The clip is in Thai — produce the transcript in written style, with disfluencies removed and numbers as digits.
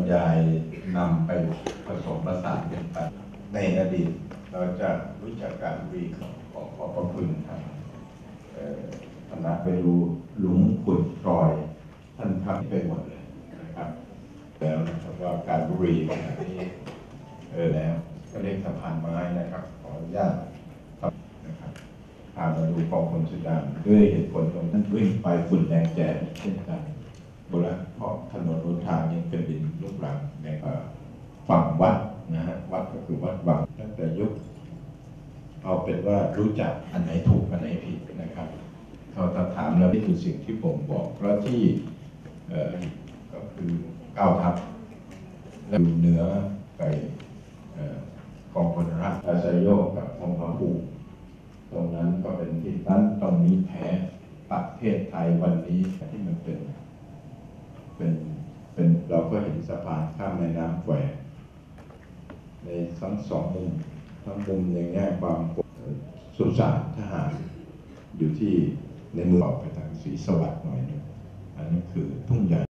ยายนำไปผสมผสานกันไปในอดีตเราจะรู้จักการบุรีของขอบพระคุณทางคณะไปดูหลุมขุดพลอยท่านทำไปหมดเลยนะครับแล้วนะครับว่าการบุรีขณะนี้แล้วก็เรียกสะพานไม้นะครับขออนุญาตนะครับพามาดูกองพลสุดานด้วยเหตุผลตรงนั้นวิ่งไปฝุ่นแดงแจ๋เช่นกันบนเพราะถนนหนทางยังเป็นดินลูกรังในฝั่งวัดนะฮะวัดก็คือวัดบางตั้งแต่ยุคเอาเป็นว่ารู้จักอันไหนถูกอันไหนผิดนะครับเขาจะถามแล้วนี่คือสิ่งที่ผมบอกเพราะที่ก็คือ9 ทัพและอยู่เหนือไปกองพลราชอาศัยโยกกับทองผาภูมิตรงนั้นก็เป็นที่นั้นตรงนี้แพ้ประเทศไทยวันนี้ที่มันเป็นเราก็เห็นสะพานข้ามแม่น้ำแควในทั้ง2 มุมทั้งมุมในแง่ความสุสานทหารอยู่ที่ในเมืองออกไปทางศรีสวัสดิ์หน่อยนึงอันนี้คือทุ่งใหญ่